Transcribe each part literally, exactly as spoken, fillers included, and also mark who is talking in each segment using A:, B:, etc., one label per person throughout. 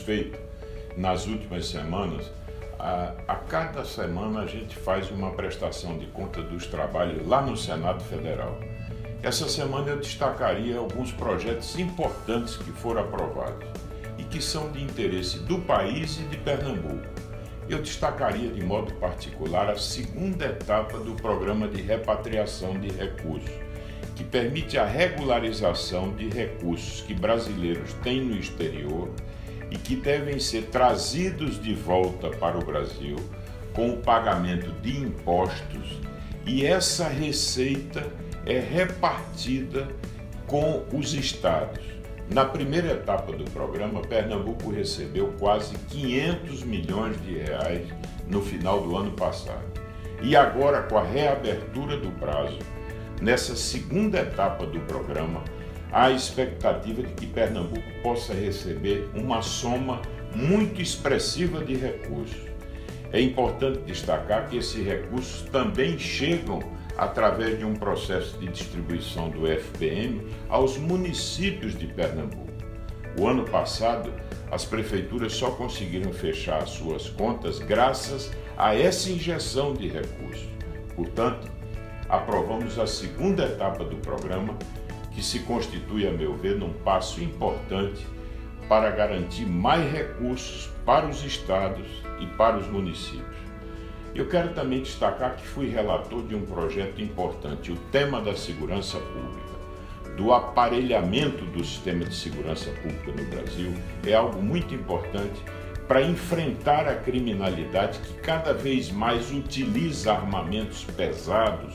A: feito nas últimas semanas, a, a cada semana a gente faz uma prestação de conta dos trabalhos lá no Senado Federal. Essa semana eu destacaria alguns projetos importantes que foram aprovados e que são de interesse do país e de Pernambuco. Eu destacaria de modo particular a segunda etapa do programa de repatriação de recursos, que permite a regularização de recursos que brasileiros têm no exterior e que devem ser trazidos de volta para o Brasil com o pagamento de impostos, e essa receita é repartida com os estados. Na primeira etapa do programa, Pernambuco recebeu quase quinhentos milhões de reais no final do ano passado. E agora, com a reabertura do prazo, nessa segunda etapa do programa, há a expectativa de que Pernambuco possa receber uma soma muito expressiva de recursos. É importante destacar que esses recursos também chegam através de um processo de distribuição do F P M aos municípios de Pernambuco. O ano passado, as prefeituras só conseguiram fechar as suas contas graças a essa injeção de recursos. Portanto, aprovamos a segunda etapa do programa, que se constitui, a meu ver, num passo importante para garantir mais recursos para os estados e para os municípios. Eu quero também destacar que fui relator de um projeto importante, o tema da segurança pública. Do aparelhamento do sistema de segurança pública no Brasil é algo muito importante para enfrentar a criminalidade que cada vez mais utiliza armamentos pesados,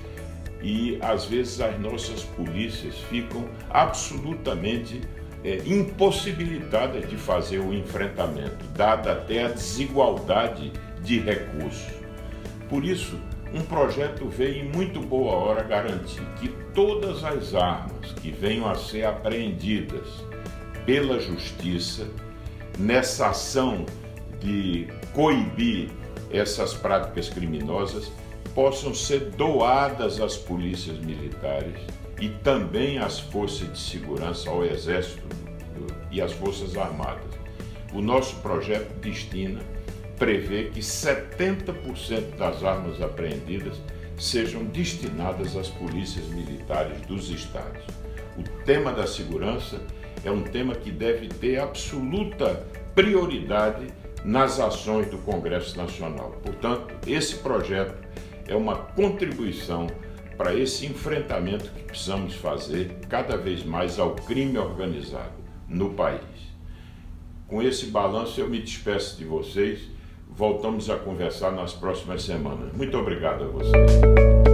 A: e às vezes as nossas polícias ficam absolutamente é, impossibilitadas de fazer o enfrentamento, dada até a desigualdade de recursos. Por isso, um projeto veio em muito boa hora garantir que todas as armas que venham a ser apreendidas pela Justiça nessa ação de coibir essas práticas criminosas possam ser doadas às polícias militares e também às forças de segurança, ao Exército e às Forças Armadas. O nosso projeto destina, prevê que setenta por cento das armas apreendidas sejam destinadas às polícias militares dos estados. O tema da segurança é um tema que deve ter absoluta prioridade nas ações do Congresso Nacional. Portanto, esse projeto é uma contribuição para esse enfrentamento que precisamos fazer cada vez mais ao crime organizado no país. Com esse balanço eu me despeço de vocês, voltamos a conversar nas próximas semanas. Muito obrigado a vocês.